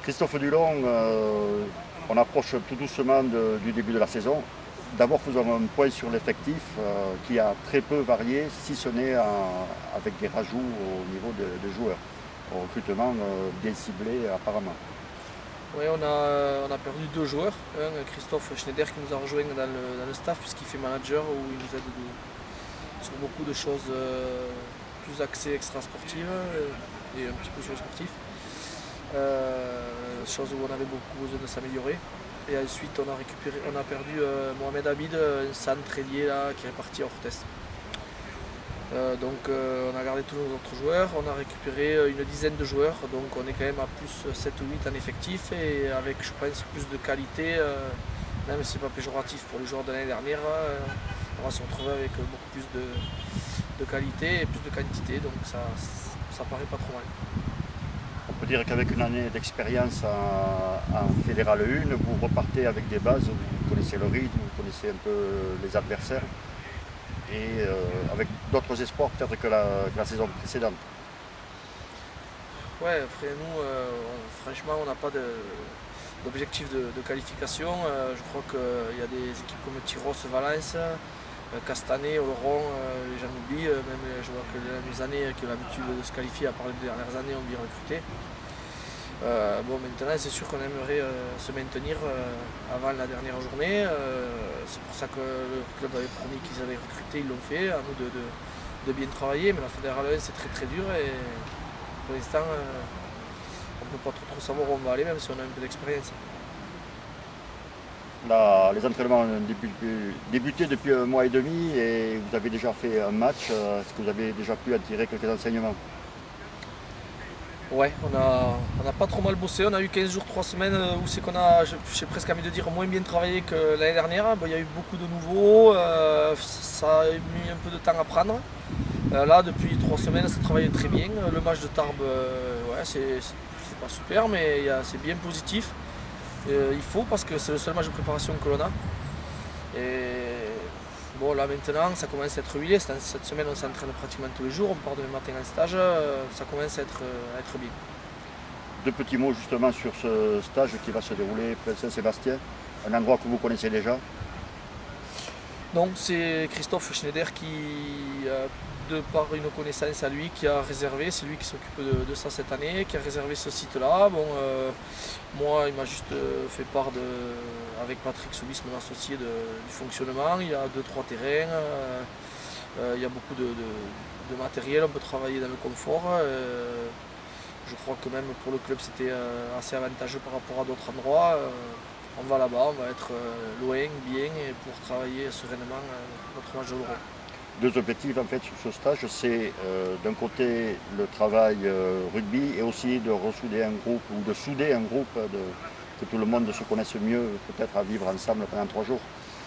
Christophe Dulon, on approche tout doucement du début de la saison. D'abord, faisons un point sur l'effectif qui a très peu varié, si ce n'est avec des rajouts au niveau des joueurs. Au recrutement bien ciblé apparemment. Oui, on a perdu deux joueurs. Un, Christophe Schneider qui nous a rejoint dans le staff puisqu'il fait manager où il nous aide sur beaucoup de choses plus axées extra-sportives et un petit peu sur le sportif. Chose où on avait beaucoup besoin de s'améliorer. Et ensuite on a perdu Mohamed Habid, un centre ailier là, qui est parti à Orthez. On a gardé tous nos autres joueurs, on a récupéré une dizaine de joueurs, donc on est quand même à plus 7 ou 8 en effectif et avec je pense plus de qualité, même si ce n'est pas péjoratif pour les joueurs de l'année dernière, on va se retrouver avec beaucoup plus de qualité et plus de quantité, donc ça paraît pas trop mal. On peut dire qu'avec une année d'expérience en Fédéral 1, vous repartez avec des bases, vous connaissez le rythme, vous connaissez un peu les adversaires. Et avec d'autres espoirs peut-être que la saison précédente. Ouais, après nous, franchement, on n'a pas d'objectif de qualification. Je crois qu'il y a des équipes comme Tyros, Valence, Castanet, Oloron, j'en oublie. Même je vois que les années qui ont l'habitude de se qualifier, à part les dernières années, ont bien recruté. Maintenant, c'est sûr qu'on aimerait se maintenir avant la dernière journée. C'est pour ça que le club avait promis qu'ils avaient recruté, ils l'ont fait. À nous de bien travailler, mais la Fédérale 1 c'est très très dur et pour l'instant on ne peut pas trop savoir où on va aller, même si on a un peu d'expérience. Les entraînements ont débuté depuis un mois et demi et vous avez déjà fait un match. Est-ce que vous avez déjà pu en tirer quelques enseignements? Ouais, on a pas trop mal bossé, on a eu 15 jours, 3 semaines où c'est qu'on a, j'ai presque envie de dire, moins bien travaillé que l'année dernière. Bon, il y a eu beaucoup de nouveaux, ça a mis un peu de temps à prendre. Là, depuis 3 semaines, ça travaille très bien. Le match de Tarbes, ouais, c'est pas super, mais c'est bien positif. Il faut parce que c'est le seul match de préparation que l'on a. Et bon, là maintenant, ça commence à être huilé. Cette semaine, on s'entraîne pratiquement tous les jours. On part demain matin en stage. Ça commence à être bien. Deux petits mots justement sur ce stage qui va se dérouler près de Saint-Sébastien, un endroit que vous connaissez déjà. Donc c'est Christophe Schneider qui, de par une connaissance à lui, qui a réservé, c'est lui qui s'occupe de ça cette année, qui a réservé ce site-là. Bon, moi, il m'a juste fait part avec Patrick Soubis, mon associé, du fonctionnement. Il y a 2-3 terrains, il y a beaucoup de matériel, on peut travailler dans le confort. Je crois que même pour le club, c'était assez avantageux par rapport à d'autres endroits. On va là-bas, on va être loin, bien, et pour travailler sereinement notre match de l'Euro. Deux objectifs en fait sur ce stage, c'est d'un côté le travail rugby et aussi de ressouder un groupe ou de souder un groupe, que tout le monde se connaisse mieux, peut-être à vivre ensemble pendant 3 jours.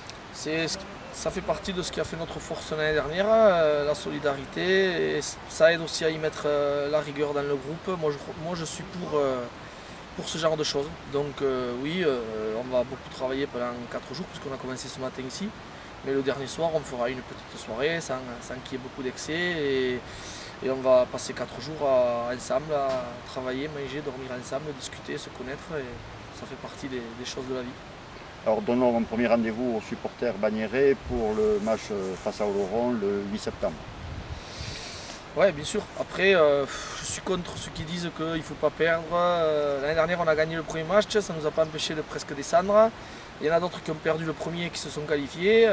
Ça fait partie de ce qui a fait notre force l'année dernière, la solidarité, et ça aide aussi à y mettre la rigueur dans le groupe. Moi je suis pour ce genre de choses. Donc oui, on va beaucoup travailler pendant 4 jours puisqu'on a commencé ce matin ici. Mais le dernier soir, on fera une petite soirée sans qu'il y ait beaucoup d'excès. Et on va passer 4 jours ensemble à travailler, manger, dormir ensemble, discuter, se connaître. Et ça fait partie des choses de la vie. Alors donnons un premier rendez-vous aux supporters bagnérais pour le match face à Oloron le 8 septembre. Ouais, bien sûr. Après, je suis contre ceux qui disent qu'il ne faut pas perdre. L'année dernière, on a gagné le premier match, ça ne nous a pas empêché de presque descendre. Il y en a d'autres qui ont perdu le premier et qui se sont qualifiés.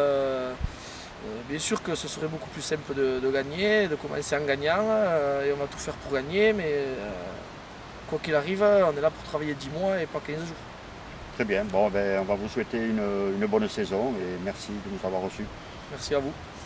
Bien sûr que ce serait beaucoup plus simple de gagner, de commencer en gagnant. Et on va tout faire pour gagner, mais quoi qu'il arrive, on est là pour travailler 10 mois et pas 15 jours. Très bien, bon, on va vous souhaiter une bonne saison et merci de nous avoir reçus. Merci à vous.